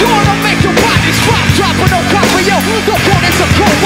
Gonna make your bodies drop, drop, but no copy, yo. The opponents are cold,